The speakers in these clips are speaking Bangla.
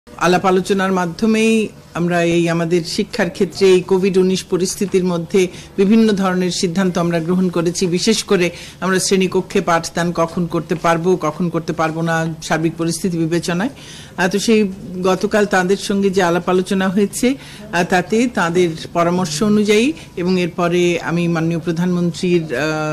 আলাপ আলোচনার মাধ্যমেই আমরা এই আমাদের শিক্ষার ক্ষেত্রে এই কোভিড-19 পরিস্থিতির মধ্যে বিভিন্ন ধরনের সিদ্ধান্ত আমরা গ্রহণ করেছি। বিশেষ করে আমরা শ্রেণীকক্ষে পাঠদান কখন করতে পারবো, কখন করতে পারবো না, সার্বিক পরিস্থিতি বিবেচনায়। তো সেই গতকাল তাদের সঙ্গে যে আলাপ আলোচনা হয়েছে তাতে তাদের পরামর্শ অনুযায়ী এবং এরপরে আমি মাননীয় প্রধানমন্ত্রীর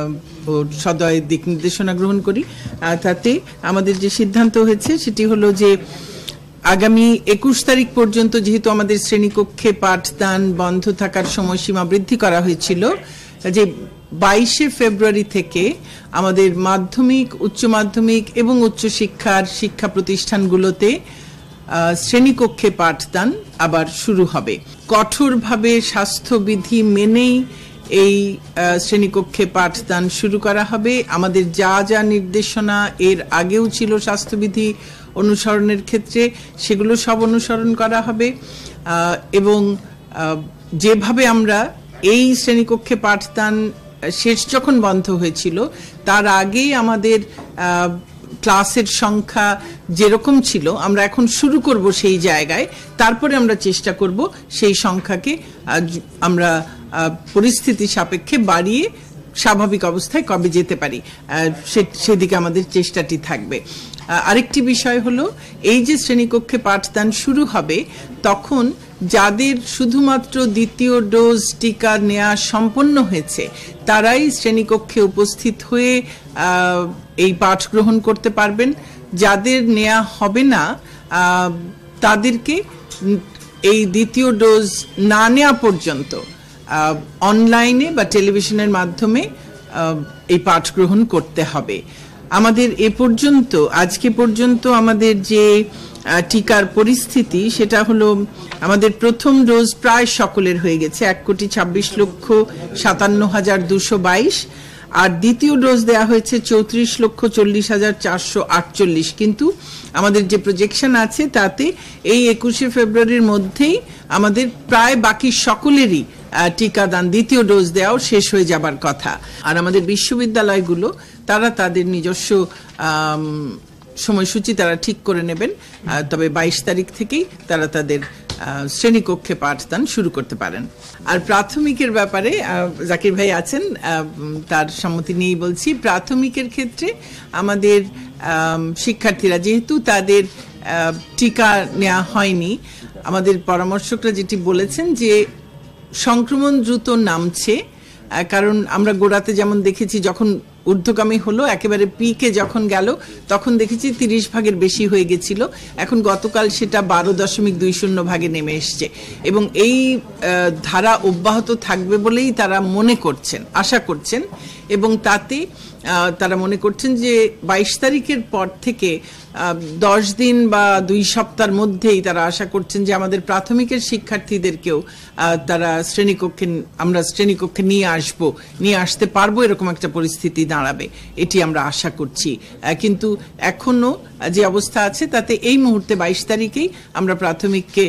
সদয় দিক নির্দেশনা গ্রহণ করি। তাতে আমাদের যে সিদ্ধান্ত হয়েছে সেটি হলো যে আগামী 21 তারিখ পর্যন্ত যেহেতু আমাদের শ্রেণীকক্ষে পাঠদান বন্ধ থাকার সময়সীমা বৃদ্ধি করা হয়েছিল, যে 22শে ফেব্রুয়ারি থেকে আমাদের মাধ্যমিক, উচ্চ মাধ্যমিক এবং উচ্চশিক্ষার শিক্ষা প্রতিষ্ঠানগুলোতে শ্রেণীকক্ষে পাঠদান আবার শুরু হবে। কঠোরভাবে স্বাস্থ্যবিধি মেনেই এই শ্রেণীকক্ষে পাঠদান শুরু করা হবে। আমাদের যা যা নির্দেশনা এর আগেও ছিল স্বাস্থ্যবিধি অনুসরণের ক্ষেত্রে, সেগুলো সব অনুসরণ করা হবে এবং যেভাবে আমরা এই শ্রেণীকক্ষে পাঠদান শেষ যখন বন্ধ হয়েছিল তার আগেই আমাদের ক্লাসের সংখ্যা যেরকম ছিল আমরা এখন শুরু করব সেই জায়গায়, তারপরে আমরা চেষ্টা করব সেই সংখ্যাকে আমরা পরিস্থিতি সাপেক্ষে বাড়িয়ে স্বাভাবিক অবস্থায় কবে যেতে পারি সেদিকে আমাদের চেষ্টাটি থাকবে। আরেকটি বিষয় হলো এই যে শ্রেণীকক্ষে পাঠদান শুরু হবে তখন যাদের শুধুমাত্র দ্বিতীয় ডোজ টিকা নেওয়া সম্পন্ন হয়েছে তারাই শ্রেণীকক্ষে উপস্থিত হয়ে এই পাঠ গ্রহণ করতে পারবেন। যাদের নেওয়া হবে না তাদেরকে এই দ্বিতীয় ডোজ না নেওয়া পর্যন্ত অনলাইনে বা টেলিভিশনের মাধ্যমে এই পাঠ গ্রহণ করতে হবে। আমাদের এ পর্যন্ত আজকে পর্যন্ত আমাদের যে টিকার পরিস্থিতি সেটা হলো আমাদের প্রথম ডোজ প্রায় সকলের হয়ে গেছে 1,26,57,222 আর দ্বিতীয় ডোজ দেয়া হয়েছে 34,40,448। কিন্তু আমাদের যে প্রজেকশন আছে তাতে এই 21শে ফেব্রুয়ারির মধ্যেই আমাদের প্রায় বাকি সকলেরই টিকাদান দ্বিতীয় ডোজ দেওয়াও শেষ হয়ে যাবার কথা। আর আমাদের বিশ্ববিদ্যালয়গুলো তারা তাদের নিজস্ব সময়সূচি তারা ঠিক করে নেবেন, তবে 22 তারিখ থেকেই তারা তাদের শ্রেণীকক্ষে পাঠদান শুরু করতে পারেন। আর প্রাথমিকের ব্যাপারে জাকির ভাই আছেন, তার সম্মতি নিয়েই বলছি। প্রাথমিকের ক্ষেত্রে আমাদের শিক্ষার্থীরা যেহেতু তাদের টিকা নেওয়া হয়নি, আমাদের পরামর্শকরা যেটি বলেছেন যে সংক্রমণ দ্রুত নামছে, কারণ আমরা গোড়াতে যেমন দেখেছি যখন ঊর্ধ্বগামী হলো একেবারে পিকে যখন গেল তখন দেখেছি 30 ভাগের বেশি হয়ে গেছিল, এখন গতকাল সেটা 12.20 ভাগে নেমে এসছে এবং এই ধারা অব্যাহত থাকবে বলেই তারা মনে করছেন, আশা করছেন এবং তাতে তারা মনে করছেন যে 22 তারিখের পর থেকে 10 দিন বা 2 সপ্তাহের মধ্যেই তারা আশা করছেন যে আমাদের প্রাথমিকের শিক্ষার্থীদেরকেও তারা আমরা শ্রেণীকক্ষে নিয়ে আসতে পারবো, এরকম একটা পরিস্থিতি দাঁড়াবে এটি আমরা আশা করছি। কিন্তু এখনো যে অবস্থা আছে তাতে এই মুহূর্তে 22 তারিখেই আমরা প্রাথমিককে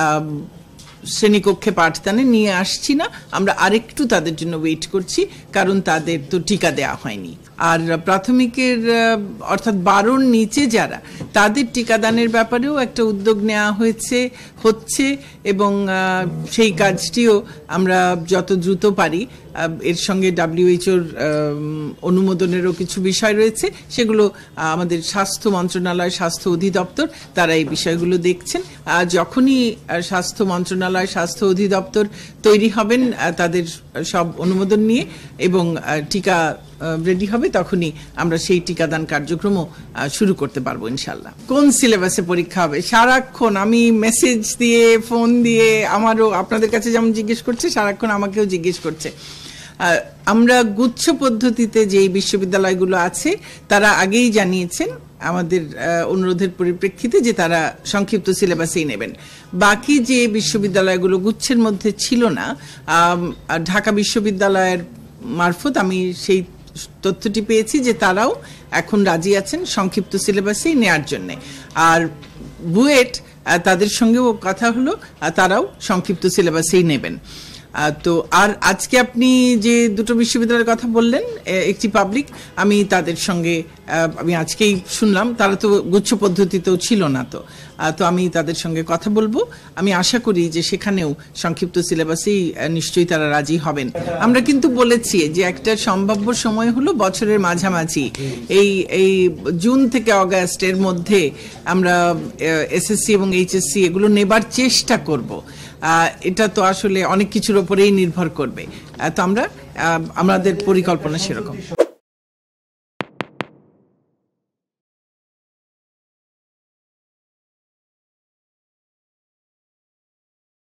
শ্রেণীকক্ষে পাঠদানে নিয়ে আসছি না, আমরা আরেকটু তাদের জন্য ওয়েট করছি কারণ তাদের তো টিকা দেওয়া হয়নি। আর প্রাথমিকের অর্থাৎ 12-র নিচে যারা তাদের টিকাদানের ব্যাপারেও একটা উদ্যোগ নেওয়া হচ্ছে এবং সেই কাজটিও আমরা যত দ্রুত পারি, এর সঙ্গে WHO-র অনুমোদনেরও কিছু বিষয় রয়েছে, সেগুলো আমাদের স্বাস্থ্য মন্ত্রণালয়, স্বাস্থ্য অধিদপ্তর তারা এই বিষয়গুলো দেখছেন। যখনই স্বাস্থ্য মন্ত্রণালয়, স্বাস্থ্য অধিদপ্তর তৈরি হবেন তাদের সব অনুমোদন নিয়ে এবং টিকা রেডি হবে তখনই আমরা সেই টিকাদান কার্যক্রমও শুরু করতে পারবো ইনশাল্লাহ। কোন সিলেবাসে পরীক্ষা হবে সারাক্ষণ আমি মেসেজ দিয়ে, ফোন দিয়ে, আমারও আপনাদের কাছে যেমন জিজ্ঞেস করছে সারাক্ষণ আমাকেও জিজ্ঞেস করছে। আমরা গুচ্ছ পদ্ধতিতে যে বিশ্ববিদ্যালয়গুলো আছে তারা আগেই জানিয়েছেন আমাদের অনুরোধের পরিপ্রেক্ষিতে যে তারা সংক্ষিপ্ত সিলেবাসেই নেবেন। বাকি যে বিশ্ববিদ্যালয়গুলো গুচ্ছের মধ্যে ছিল না, ঢাকা বিশ্ববিদ্যালয়ের মারফত আমি সেই তথ্যটি পেয়েছি যে তারাও এখন রাজি আছেন সংক্ষিপ্ত সিলেবাসেই নেয়ার জন্য। আর বুয়েট তাদের সঙ্গেও কথা হলো, তারাও সংক্ষিপ্ত সিলেবাসেই নেবেন। তো আর আজকে আপনি যে দুটো বিশ্ববিদ্যালয়ের কথা বললেন, একটি পাবলিক, আমি তাদের সঙ্গে আমি আজকেই শুনলাম তারা তো গুচ্ছ পদ্ধতিতেও ছিল না, তো তো আমি তাদের সঙ্গে কথা বলবো। আমি আশা করি যে সেখানেও সংক্ষিপ্ত সিলেবাসেই নিশ্চয়ই তারা রাজি হবেন। আমরা কিন্তু বলেছি যে একটা সম্ভাব্য সময় হলো বছরের মাঝামাঝি, এই জুন থেকে অগাস্টের মধ্যে আমরা এসএসসি এবং এইচএসসি এগুলো নেবার চেষ্টা করব। এটা তো আসলে অনেক কিছুর উপরেই নির্ভর করবে। তো আমাদের পরিকল্পনা সেরকম।